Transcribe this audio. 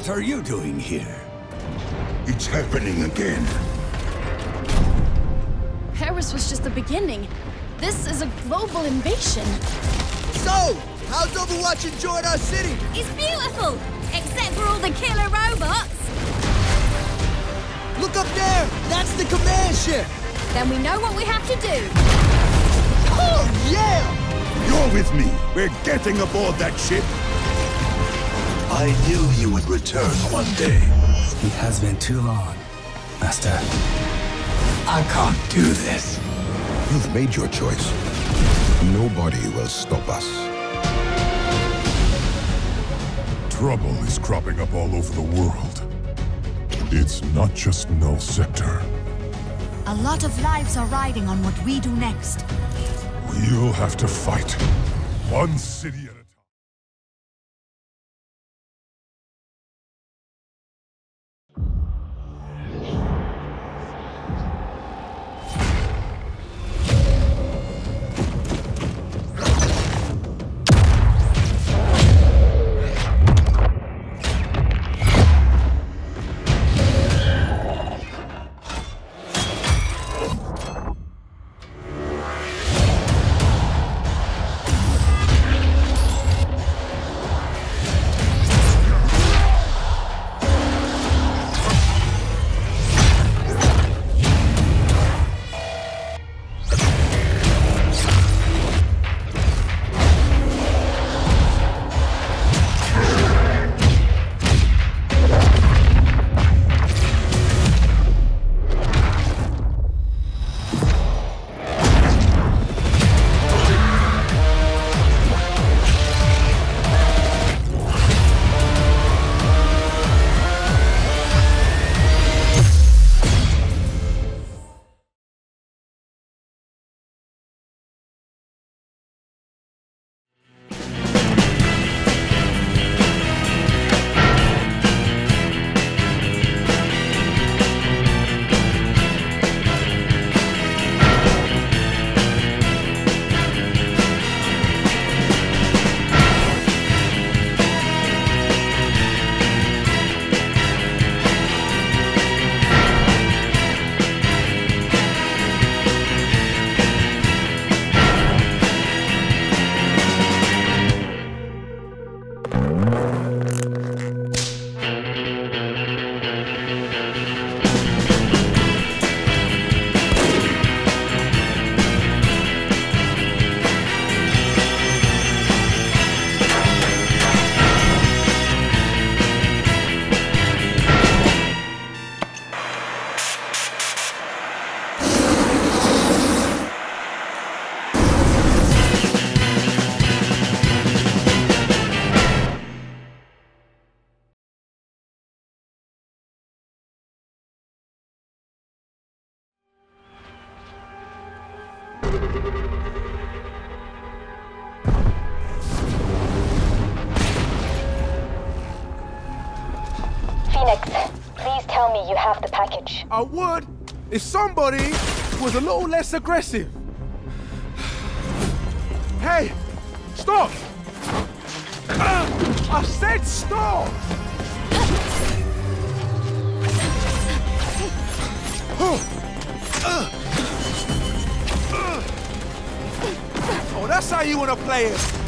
What are you doing here? It's happening again. Paris was just the beginning. This is a global invasion. So, how's Overwatch enjoying our city? It's beautiful, except for all the killer robots. Look up there! That's the command ship! Then we know what we have to do. Oh, yeah! You're with me. We're getting aboard that ship. I knew you would return one day. It has been too long, Master. I can't do this. You've made your choice. Nobody will stop us. Trouble is cropping up all over the world. It's not just Null Sector. A lot of lives are riding on what we do next. We'll have to fight. One city at a time. Phoenix, please tell me you have the package. I would if somebody was a little less aggressive. Hey, stop! I said stop! Oh, that's how you want to play it.